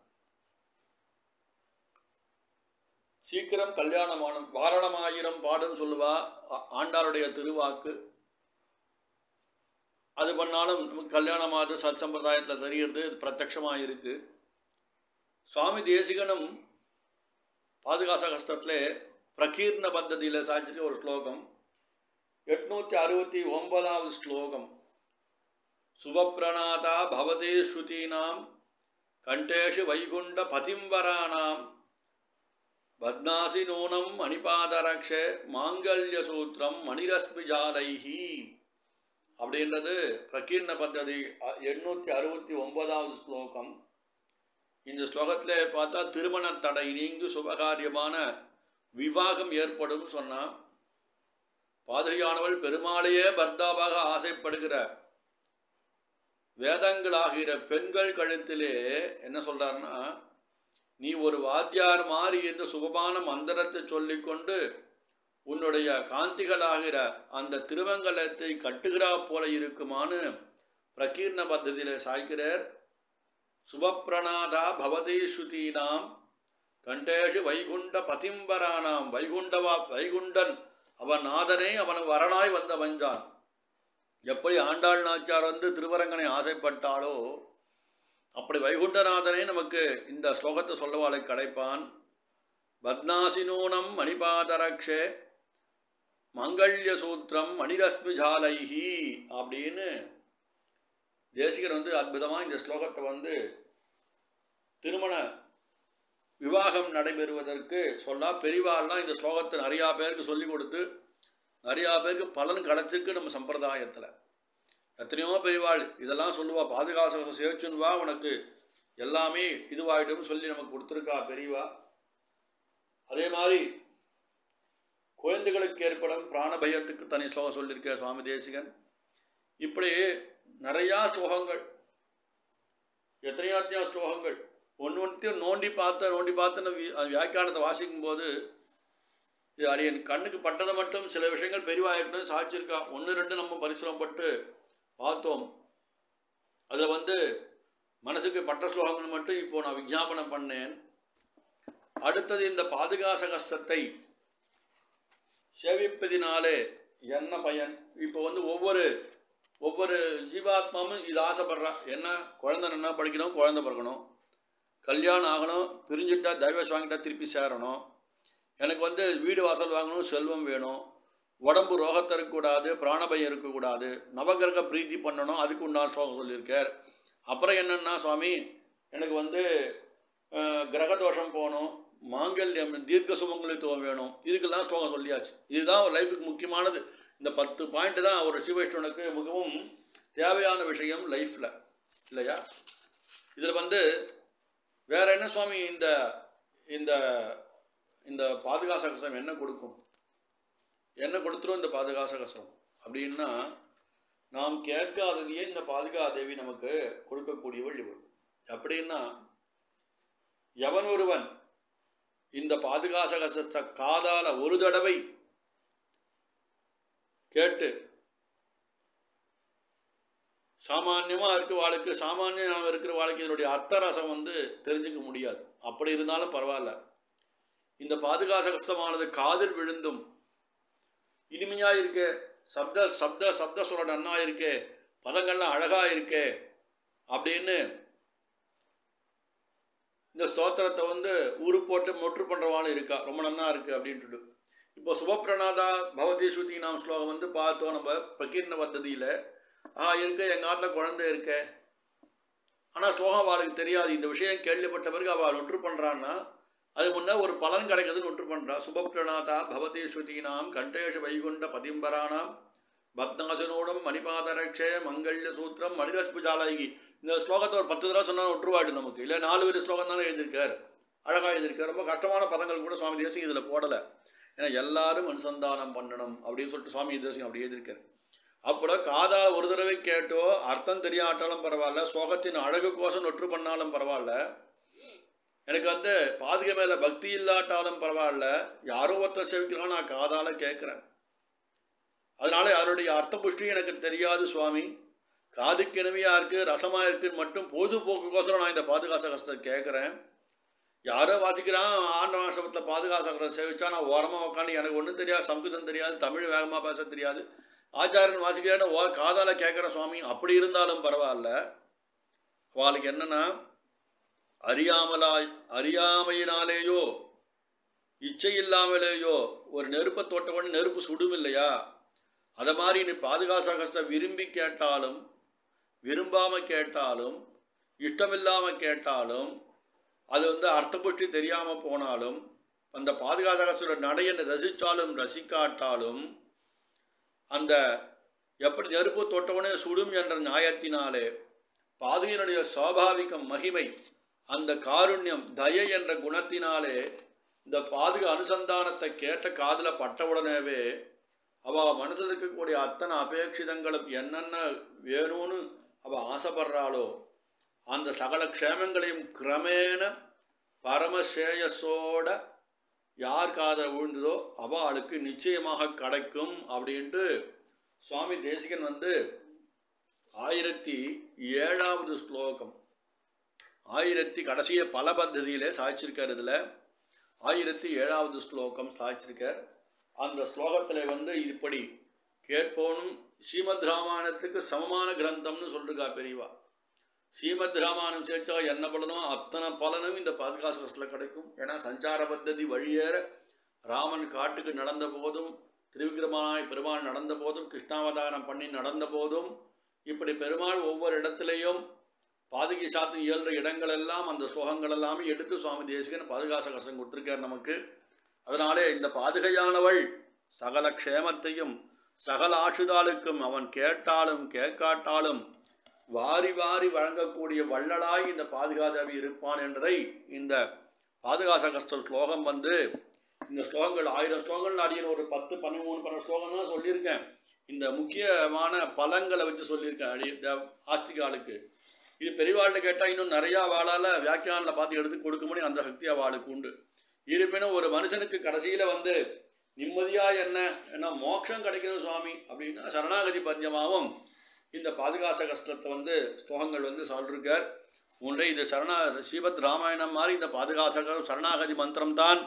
சீக்கிரம் கல்யாணமான வாரணமாயிரம் பாடுன்னு சொல்லுவா ஆண்டாருடைய திருவாக்கு. அது பண்ணாலும் நமக்கு கல்யாணமாவது சத் சம்பிரதாயத்தில் தெரிகிறது, பிரத்யட்சமாக இருக்கு. சுவாமி தேசிகனும் பாதுகாச கஷ்டத்தில் பிரகீர்ண பத்ததியில் சாய்ச்சிட்டு ஒரு ஸ்லோகம், எட்நூற்றி அறுபத்தி ஒன்பதாவது ஸ்லோகம். சுபப்பிரணாதா பவதே ஸ்ருதீனாம் கண்டேஷு வைகுண்ட பதிம்பராணாம் பத்னாசி நூனம் மணிபாதரக்ஷே மாங்கல்ய சூத்திரம் மணிரஸ்மிஜாலைஹி அப்படின்றது பிரகீர்ண பத்ததி எண்ணூற்றி அறுபத்தி ஒன்பதாவது ஸ்லோகம். இந்த ஸ்லோகத்தில் பார்த்தா திருமண தடை நீங்கு சுபகாரியமான விவாகம் ஏற்படும் சொன்னால், பாதுகையானவள் பெருமாளையே பர்த்தாவாக ஆசைப்படுகிற வேதங்களாகிற பெண்கள் கழுத்திலே என்ன சொல்கிறாருன்னா, நீ ஒரு வாத்தியார் மாறி என்று சுபமான மந்திரத்தை சொல்லிக்கொண்டு உன்னுடைய காந்திகளாகிற அந்த திருமங்கலத்தை கட்டுகிறா போல இருக்குமான்னு பிரகீர்ண பத்ததியில் சாய்க்கிறார். சுபப்பிரணாதா பவதே ஸ்ருதீனாம் கண்டேஷு வைகுண்ட பதிம்பரானாம். வைகுண்டவா வைகுண்டன் அவன் நாதனே அவன் வரனாய் வந்த வந்தான். எப்படி ஆண்டாள் நாச்சியார் வந்து திருவரங்கனை ஆசைப்பட்டாளோ அப்படி வைகுண்டநாதனே நமக்கு இந்த ஸ்லோகத்தை சொல்லவாளை கிடைப்பான். பத்னாசினூனம் மணிபாதரக்ஷே மங்கல்ய சூத்திரம் மணிரஸ்மிஜாலைஹி அப்படின்னு தேசிகர் வந்து அற்புதமாக இந்த ஸ்லோகத்தை வந்து திருமண விவாகம் நடைபெறுவதற்கு சொன்னால், பெரிவாள்லாம் இந்த ஸ்லோகத்தை நிறையா பேருக்கு சொல்லி கொடுத்து நிறையா பேருக்கு பலன் கிடச்சிருக்கு. நம்ம சம்பிரதாயத்தில் எத்தனையோ பெரிவாள் இதெல்லாம் சொல்லுவா, பாதுகாசம் சேச்சுன்னு வா உனக்கு எல்லாமே இதுவாகிடும் சொல்லி நமக்கு கொடுத்துருக்கா பெரியவா. அதே மாதிரி குழந்தைகளுக்கு ஏற்படும் பிராண பயத்துக்கு தனி ஸ்லோகம் சொல்லியிருக்க சுவாமி தேசிகன். இப்படி நிறையா ஸ்லோகங்கள், எத்தனையோ எத்தனையோ ஸ்லோகங்கள் ஒன்று ஒன்றையும் நோண்டி பார்த்த நோண்டி பார்த்துன்னு வியாக்கியானத்தை வாசிக்கும் போது இது அது என் கண்ணுக்கு பட்டதை மட்டும் சில விஷயங்கள் பெரிவாயிருக்கணும் சாட்சியிருக்கா. ஒன்று ரெண்டு நம்ம பரிசிரமப்பட்டு பார்த்தோம். அதில் வந்து மனசுக்கு பட்ட ஸ்லோகங்கள் மட்டும் இப்போது நான் விஞ்ஞாபனம் பண்ணேன். அடுத்தது இந்த பாதுகாச கஷ்டத்தை சேவிப்பதினாலே என்ன பயன்? இப்போ வந்து ஒவ்வொரு ஒவ்வொரு ஜீவாத்மாவும் இது ஆசைப்படுறா. என்ன, குழந்தை நல்லா படிக்கணும், குழந்தை பிறக்கணும், கல்யாணம் ஆகணும், பிரிஞ்சுட்டா டைவர்ஸ் வாங்கிட்டா திருப்பி சேரணும், எனக்கு வந்து வீடு வாசல் வாங்கணும், செல்வம் வேணும், உடம்பு ரோகத்தை இருக்கக்கூடாது, பிராணபயம் இருக்கக்கூடாது, நவகிரக பிரீத்தி பண்ணணும், அதுக்கு உண்டான ஸ்லோகம் சொல்லியிருக்கார். அப்புறம் என்னென்னா சுவாமி எனக்கு வந்து கிரகதோஷம் போகணும், மாங்கல்யம் தீர்க்க சுமங்கலித்துவம் வேணும், இதுக்கெல்லாம் ஸ்லோகம் சொல்லியாச்சு. இதுதான் லைஃபுக்கு முக்கியமானது. இந்த பத்து பாயிண்ட்டு தான் ஒரு சிவவிஷ்ணுனுக்கு மிகவும் தேவையான விஷயம் லைஃப்பில், இல்லையா? இதில் வந்து வேறு என்ன சுவாமி இந்த இந்த இந்த பாதுகாச கசம் என்ன கொடுக்கும், என்ன கொடுத்துரும் இந்த பாதுகாச கசம் அப்படின்னா, நாம் கேட்காததையே இந்த பாதுகாதேவி நமக்கு கொடுக்கக்கூடியவள் இவள். அப்படின்னா எவன் ஒருவன் இந்த பாதுகாச கசத்தை காதால ஒரு தடவை கேட்டு சாமான்யமாக இருக்க வாழ்க்கை சாமானியமாக இருக்கிற வாழ்க்கை இதனுடைய அர்த்தரசம் வந்து தெரிஞ்சுக்க முடியாது. அப்படி இருந்தாலும் பரவாயில்ல, இந்த பாதுகாச கஷ்டமானது காதில் விழுந்தும் இனிமையாக இருக்கே, சப்த சப்த சப்த சுர நன்னா இருக்கே, பதங்கள்லாம் அழகாக இருக்கே அப்படின்னு இந்த ஸ்தோத்திரத்தை வந்து ஊரு போட்டு மொற்று பண்ணுறவாளும் இருக்கா, ரொம்ப நன்னா இருக்குது அப்படின்ட்டு. இப்போ சுபப்பிரணாதா பவதி ஸ்ருதி நாம் ஸ்லோகம் வந்து பார்த்தோம் நம்ம பிரகீர்ண பத்ததியில். ஆ இருக்க எங்கள் ஆட்டில் குழந்தை இருக்க, ஆனால் ஸ்லோகம் அவளுக்கு தெரியாது. இந்த விஷயம் கேள்விப்பட்ட பிறகு அவள் நொற்று பண்ணுறான்னா அது முன்னே ஒரு பலன் கிடைக்குதுன்னு நொற்று பண்ணுறா. சுபப்பிரணாதா பவதி ஸ்ருதீனாம் கண்டேஷ வைகுண்ட பதிம்பரானாம் பத்னாசனோடம் மணிபாதரக்ஷே மங்கள்ய சூத்திரம் மணிரஸ்புஜாலாகி. இந்த ஸ்லோகத்தை ஒரு பத்து தடவை சொன்னால் நொற்றுவாடு நமக்கு. இல்லை நாலு பேர் ஸ்லோகம் தானே எழுதியிருக்கார், அழகாக எழுதியிருக்கார். ரொம்ப கஷ்டமான பதங்கள் கூட சுவாமி தேசியம் இதில் போடலை. ஏன்னா எல்லாரும் அனுசந்தானம் பண்ணணும் அப்படின்னு சொல்லிட்டு சுவாமி தேசியம் அப்படி எழுதியிருக்கார். அப்போ காதால் ஒரு தடவை கேட்டோ அர்த்தம் தெரியாட்டாலும் பரவாயில்ல, ஸ்லோகத்தின் அழகு கோசம் நொற்று பண்ணாலும் பரவாயில்ல, எனக்கு வந்து பாதுகை மேலே பக்தி இல்லாட்டாலும் பரவாயில்ல, யாரோ ஒருத்தர் செவிக்கிறான் நான் காதால் கேட்குறேன். அதனால யாருடைய அர்த்த புஷ்டி எனக்கு தெரியாது சுவாமி, காதுக்கு இனிமையாக இருக்குது ரசமாக இருக்குதுன்னு மட்டும் பொழுதுபோக்குக்கோசரம் நான் இந்த பாதுகாச கஷ்டத்தை கேட்குறேன். யாரோ வாசிக்கிறான் ஆண்டவன் ஆசிரமத்தில் பாதுகாசகரை சேவிச்சா நான் ஓரமாக உட்காந்து எனக்கு ஒன்றும் தெரியாது, சம்ஸ்கிருதம் தெரியாது, தமிழ் வேகமாக பேச தெரியாது, ஆச்சாரியன் வாசிக்கிறான்னு ஓ காதால் கேட்குற சுவாமி. அப்படி இருந்தாலும் பரவாயில்ல, அவளுக்கு என்னென்னா அறியாமலா அறியாமையினாலேயோ இச்சை இல்லாமலேயோ ஒரு நெருப்பை தொட்டவொடனே நெருப்பு சுடும் இல்லையா, அதை மாதிரி நீ பாதுகாச கஷ்டம் விரும்பி கேட்டாலும் விரும்பாமல் கேட்டாலும் இஷ்டமில்லாமல் கேட்டாலும் அது வந்து அர்த்தபுஷ்டி தெரியாமல் போனாலும் அந்த பாதுகாச கஷ்ட நடையை ரசித்தாலும் ரசிக்காட்டாலும் அந்த எப்படி நெருப்பு தொட்டவனே சுடும் என்ற நியாயத்தினாலே பாதுகையினுடைய சுவாபாவிக மகிமை அந்த காருண்யம் தயை என்ற குணத்தினாலே இந்த பாதுகா அனுசந்தானத்தை கேட்ட காதில் பட்டவுடனேவே அவள் மனதில் இருக்கக்கூடிய அத்தனை அபேட்சிதங்களும் என்னென்ன வேணும்னு அவள் ஆசைப்படுறாளோ அந்த சகல க்ஷேமங்களையும் கிரமேண பரமசேயஸோட யார் காதல் விழுந்ததோ அவளுக்கு நிச்சயமாக கிடைக்கும் அப்படின்ட்டு சுவாமி தேசிகன் வந்து ஆயிரத்தி ஏழாவது ஸ்லோகம் ஆயிரத்தி கடைசிய பல பத்ததியிலே சாய்ச்சிருக்கார். இதில் ஆயிரத்தி ஏழாவது ஸ்லோகம் சாய்ச்சிருக்கார். அந்த ஸ்லோகத்தில் வந்து இப்படி கேட்போனும் ஸ்ரீமத் ராமாயணத்துக்கு சமமான கிரந்தம்னு சொல்லிருக்கா பெரியவா. ஸ்ரீமத் ராமாயணம் சேர்த்தா என்ன பலனோ அத்தனை பலனும் இந்த பாதுகாச கஷ்டத்தில் கிடைக்கும். ஏன்னா சஞ்சார பத்ததி வழியேற ராமன் காட்டுக்கு நடந்த போதும் திரிவிக்ரமாய் பெருமாள் நடந்த போதும் கிருஷ்ணாவதாரம் பண்ணி நடந்த போதும் இப்படி பெருமாள் ஒவ்வொரு இடத்துலையும் பாதுகை சாத்து இயல்ற இடங்கள் எல்லாம் அந்த ஸ்லோகங்கள் எல்லாமே எடுத்து சுவாமி தேசிகன் பாதுகாச கஷ்டம் கொடுத்துருக்கார் நமக்கு. அதனாலே இந்த பாதுகையானவள் சகல க்ஷேமத்தையும் சகல ஆசுதாளுக்கும் அவன் கேட்டாலும் கேட்காட்டாலும் வாரி வாரி வழங்கக்கூடிய வள்ளலாய் இந்த பாதுகாதேவி இருப்பான் என்பதை இந்த பாதுகாச கஷ்ட ஸ்லோகம் வந்து இந்த ஸ்லோகங்கள் ஆயிரம் ஸ்லோகங்கள் அடியின் ஒரு பத்து பன்னெண்டு பன்னெண்டு ஸ்லோகம் தான் சொல்லியிருக்கேன். இந்த முக்கியமான பலங்களை வச்சு சொல்லியிருக்கேன் அடி ஆஸ்திகாலுக்கு. இது பெரியவாள்கிட்ட கேட்டால் இன்னும் நிறையா வாழால் வியாக்கியானில் பார்த்து எடுத்து கொடுக்க முடியும், அந்த சக்தி அவளுக்கு உண்டு. இருப்பினும் ஒரு மனுஷனுக்கு கடைசியில் வந்து நிம்மதியாக என்ன ஏன்னா மோட்சம் கிடைக்கணும் சுவாமி அப்படின்னா சரணாகதி பஞ்சமாகவும் இந்த பாதுகாச கஷ்டத்தை வந்து ஸ்லோகங்கள் வந்து சொல்லிருக்கார். உண்டை இது சரணா ஸ்ரீமத் ராமாயணம் மாதிரி இந்த பாதுகாச சரணாகதி மந்திரம்தான்.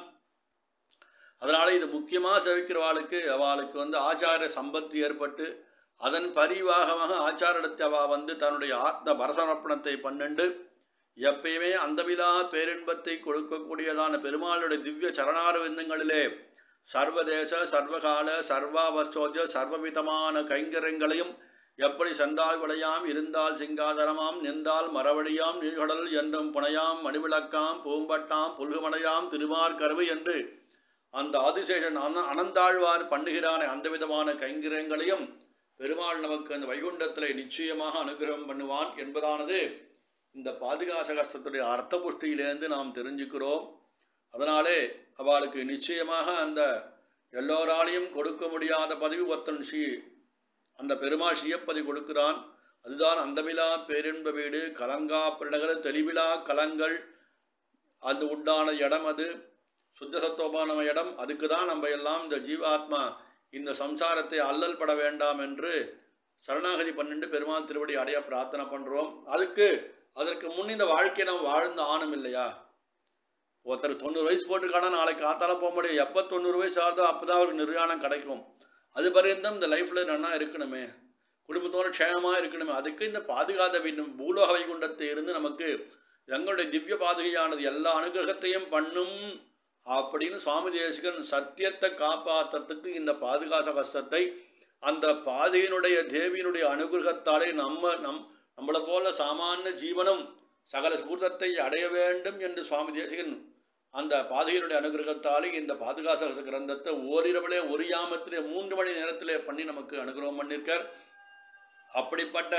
அதனால் இது முக்கியமாக செவிக்கிறவாளுக்கு அவளுக்கு வந்து ஆச்சார சம்பத்து ஏற்பட்டு அதன் பரிவாகமாக ஆச்சாரத்தை அவள் வந்து தன்னுடைய ஆத்ம பரசமர்ப்பணத்தை பன்னெண்டு எப்பயுமே அந்தமிலா பேரின்பத்தை கொடுக்கக்கூடியதான பெருமாளுடைய திவ்ய சரணார விந்தங்களிலே சர்வதேச சர்வகால சர்வாவஸ்தோஜ சர்வவிதமான கைங்கரங்களையும் எப்படி செந்தால் விளையாம் இருந்தால் சிங்காதனமாம் நின்றால் மரவழியாம் நீழ்கடல் என்றும் புனையாம் மணிவிளக்காம் பூம்பட்டாம் புல்குமலையாம் திருமார்கருவு என்று அந்த ஆதிசேஷன் அன அனந்தாழ்வார் பண்ணுகிறான அந்த விதமான கைங்கரங்களையும் பெருமாள் நமக்கு அந்த வைகுண்டத்திலே நிச்சயமாக அனுகிரகம் பண்ணுவான் என்பதானது இந்த பாதுகாசகஸ்தத்துடைய அர்த்த புஷ்டியிலேருந்து நாம் தெரிஞ்சுக்கிறோம். அதனாலே அவளுக்கு நிச்சயமாக அந்த எல்லோராலையும் கொடுக்க முடியாத பதவி ஒத்தன் ஸ்ரீ அந்த பெருமாள் ஸ்ரீயப்பதி கொடுக்கிறான். அதுதான் அந்தமிலா பேரின்ப வீடு கலங்கா பிரணகர தெளிவிலா கலங்கள் அது உண்டான இடம், அது சுத்தசத்துவமான இடம். அதுக்கு தான் நம்ம எல்லாம் இந்த ஜீவாத்மா இந்த சம்சாரத்தை அல்லல் பட வேண்டாம் என்று சரணாகதி பன்னெண்டு பெருமாள் திருவடி அடைய பிரார்த்தனை பண்ணுறோம். அதுக்கு அதற்கு முன் இந்த வாழ்க்கையை நாம் வாழ்ந்து ஆணும் இல்லையா? ஒருத்தர் தொண்ணூறு வயசு போட்டுக்கானா நாளைக்கு காத்தால போக முடியும். எப்போ தொண்ணூறு வயசு ஆகுதோ அப்போ தான் அவருக்கு நிர்யாணம் கிடைக்கும். அது பரியந்தம் இந்த லைஃப்பில் நல்லா இருக்கணுமே, குடும்பத்தோட க்ஷேமமாக இருக்கணுமே. அதுக்கு இந்த பாதுகாத வேண்டும் பூலோக வைகுண்டத்தை இருந்து நமக்கு எங்களுடைய திவ்ய பாதுகையானது எல்லா அனுகிரகத்தையும் பண்ணும் அப்படின்னு சுவாமி தேசிகன் சத்தியத்தை காப்பாற்றத்துக்கு இந்த பாதுகாச கஷ்டத்தை அந்த பாதையினுடைய தேவியினுடைய அனுகிரகத்தாலே நம்ம நம் நம்மளை போல சாமானிய ஜீவனும் சகல சூர்த்தத்தை அடைய வேண்டும் என்று சுவாமி தேசிகன் அந்த பாதையினுடைய அனுகிரகத்தாலே இந்த பாதுகாசகச கிரந்தத்தை ஓரிரவிலே ஒரு யாமத்திலே மூன்று மணி நேரத்திலே பண்ணி நமக்கு அனுகிரகம் பண்ணியிருக்கார். அப்படிப்பட்ட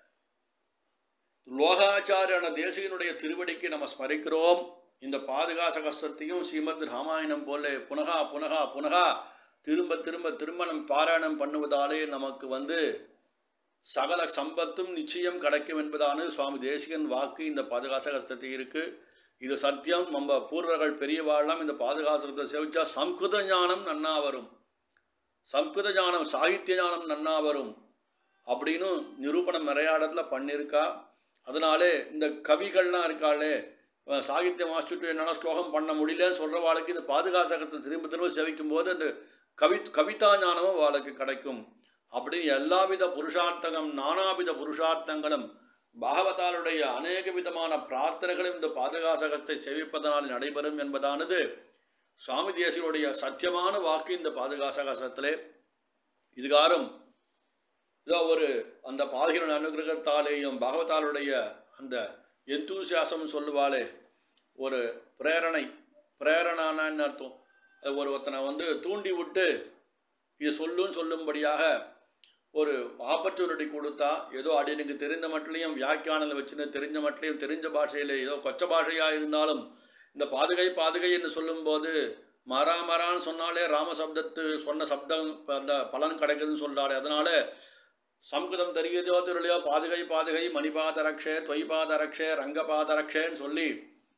லோகாச்சாரியான தேசிகனுடைய திருவடிக்கு நம்ம ஸ்மரிக்கிறோம். இந்த பாதுகாசகஸ்தத்தையும் ஸ்ரீமத் ராமாயணம் போல புனகா புனகா புனகா திரும்ப திரும்ப திரும்ப நம் பாராயணம் பண்ணுவதாலே நமக்கு வந்து சகல சம்பத்தும் நிச்சயம் கிடைக்கும் என்பதான சுவாமி தேசிகன் வாக்கு இந்த பாதுகாசகஸ்தத்தை இருக்குது. இது சத்தியம். நம்ம பூர்வர்கள் பெரியவாழலாம் இந்த பாதுகாசகத்தை சேவிச்சா சம்ஸ்கிருத ஞானம் நன்னா வரும், சம்ஸ்கிருத ஞானம் சாகித்ய ஞானம் நன்னா வரும் அப்படின்னு நிரூபணம் நிறையா இடத்துல பண்ணியிருக்கா. அதனாலே இந்த கவிகள்லாம் இருக்காளே சாகித்யம் வாசிச்சுட்டு என்னால் ஸ்லோகம் பண்ண முடியலன்னு சொல்கிற வாழ்க்கை இந்த பாதுகாசகத்தை திரும்ப திரும்ப சேவிக்கும் போது அந்த கவி கவிதா ஞானமும் வாழ்க்கை கிடைக்கும். அப்படின்னு எல்லாவித புருஷார்த்தகம் நானாவித புருஷார்த்தங்களும் பாகவதாளுடைய அநேக விதமான பிரார்த்தனைகளும் இந்த பாதுகாசகத்தை சேவிப்பதனால் நடைபெறும் என்பதானது சுவாமி தேசிகனுடைய சத்தியமான வாக்கு இந்த பாதுகாசகத்திலே. இதுகாரும் இதோ ஒரு அந்த பாதகினுடைய அனுகிரகத்தாலேயும் பாகவதாளுடைய அந்த எந்தூசியாசம் சொல்லுவாளே ஒரு பிரேரணை, பிரேரணான்னு அர்த்தம். ஒரு ஒருத்தனை வந்து தூண்டி விட்டு இது சொல்லும் சொல்லும்படியாக ஒரு ஆப்பர்ச்சுனிட்டி கொடுத்தா ஏதோ அடினுக்கு தெரிந்த மட்டிலையும் வியாக்கியானத்தில் வச்சுன்னு தெரிஞ்ச மட்டிலையும் தெரிஞ்ச பாஷையில் ஏதோ கொச்ச பாஷையாக இருந்தாலும் இந்த பாதுகை பாதுகை என்று சொல்லும்போது மரா மரான்னு சொன்னாலே ராமசப்தத்து சொன்ன சப்தம் அந்த பலன் கிடைக்குதுன்னு சொல்கிறாரு. அதனால் சம்ஸ்கிருதம் தெரியுதோ தெரியலையோ பாதுகை பாதுகை மணிபாதரக்ஷே தொய்பாதரக்ஷே ரங்கபாதரக்ஷேன்னு சொல்லி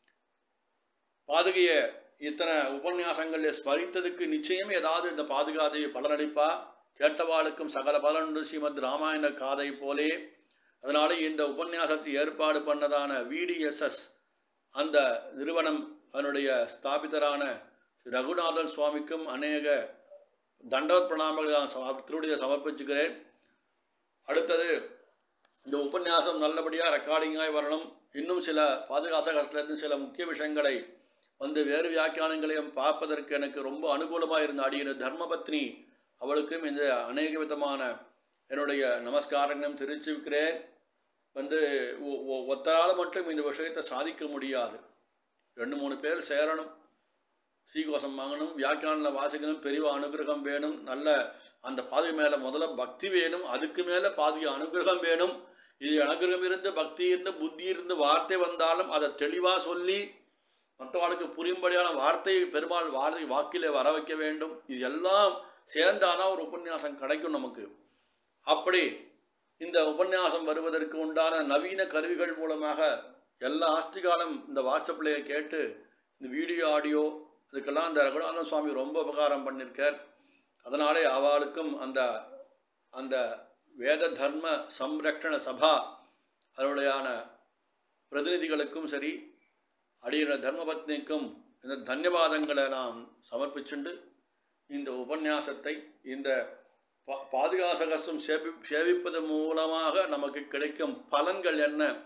பாதுகையை இத்தனை உபன்யாசங்களில் ஸ்மரித்ததுக்கு நிச்சயம் ஏதாவது இந்த பாதுகாதையை பலனளிப்பா. கேட்டவாளுக்கும் சகல பலனுண்டு ஸ்ரீமத் ராமாயண காதை போலே. அதனால இந்த உபன்யாசத்தை ஏற்பாடு பண்ணதான விடிஎஸ்எஸ் அந்த நிறுவனம் அதனுடைய ஸ்தாபிதரான ரகுநாதன் சுவாமிக்கும் அநேக தண்டவத் பிரணாமங்கள் திருவடியை சமர்ப்பிச்சுக்கிறேன். அடுத்தது இந்த உபன்யாசம் நல்லபடியாக ரெக்கார்டிங்காக வரணும். இன்னும் சில பாதுகாசகத்திலிருந்து சில முக்கிய விஷயங்களை வந்து வேறு வியாக்கியானங்களையும் பார்ப்பதற்கு எனக்கு ரொம்ப அனுகூலமாக இருந்த அடியின் தர்மபத்னி அவளுக்கும் இந்த அநேக விதமான என்னுடைய நமஸ்காரங்களும் தெரிவிச்சிருக்கிறேன். வந்து ஒத்தரால் மட்டும் இந்த விஷயத்தை சாதிக்க முடியாது. ரெண்டு மூணு பேர் சேரணும், சீகோசம் வாங்கணும், வியாக்கியானில் வாசிக்கணும், பெரிய அனுகிரகம் வேணும், நல்ல அந்த பாதுகை மேலே முதல்ல பக்தி வேணும், அதுக்கு மேலே பாதுகை அனுகிரகம் வேணும். இது அனுகிரகம் இருந்து பக்தி இருந்து புத்தி இருந்து வார்த்தை வந்தாலும் அதை தெளிவாக சொல்லி மற்றவாளுக்கு புரியும்படியான வார்த்தையை பெருமாள் வார்த்தை வாக்கிலே வர வைக்க வேண்டும். இது எல்லாம் சேர்ந்தாதான் ஒரு உபன்யாசம் கிடைக்கும் நமக்கு. அப்படி இந்த உபன்யாசம் வருவதற்கு உண்டான நவீன கருவிகள் மூலமாக எல்லா ஆஸ்திகாலம் இந்த வாட்ஸ்அப்லேயே கேட்டு இந்த வீடியோ ஆடியோ இதுக்கெல்லாம் இந்த ரகுநாதன் சுவாமி ரொம்ப உபகாரம் பண்ணியிருக்கார். அதனாலே அவளுக்கும் அந்த அந்த வேத தர்ம சம்ரக்ஷண சபா அதனுடையான பிரதிநிதிகளுக்கும் சரி அடியின தர்மபத்னிக்கும் இந்த தன்யவாதங்களை நாம் சமர்ப்பிச்சுண்டு இந்த உபன்யாசத்தை இந்த பா பாதுகாசகஸ்தம் சேவி சேவிப்பது மூலமாக நமக்கு கிடைக்கும் பலன்கள் என்ன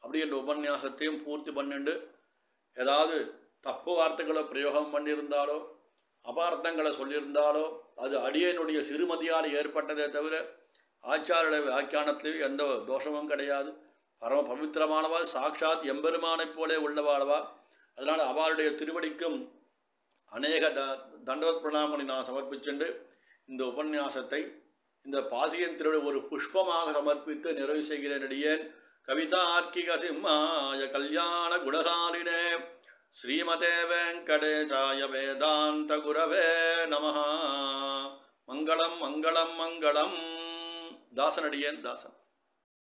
அப்படி என்ற உபன்யாசத்தையும் பூர்த்தி பண்ணிண்டு ஏதாவது தப்பு வார்த்தைகளை பிரயோகம் பண்ணியிருந்தாலோ அபார்த்தங்களை சொல்லியிருந்தாலோ அது அடியனுடைய சிறுமதியால் ஏற்பட்டதே தவிர ஆச்சாரிய வியாக்கியானத்திலேயும் எந்த தோஷமும் கிடையாது. பரம பவித்திரமானவாள், சாட்சாத் எம்பெருமானைப் போலே உள்ளவாழ்வா. அதனால் அவளுடைய திருவடிக்கும் அநேக த தண்டவத் பிரணாமணி நான் சமர்ப்பிச்சுண்டு இந்த உபன்யாசத்தை இந்த பாசியன் திருவிழா ஒரு புஷ்பமாக சமர்ப்பித்து நிறைவு செய்கிறேன். அடியேன் கவிதார்க்கிக சிம்மாய கல்யாண குணசாலினே ஸ்ரீமதே வெங்கடேசாய வேதாந்த குரவே நமஹ. மங்களம் மங்களம் மங்களம். தாசனடியேன் தாசன்.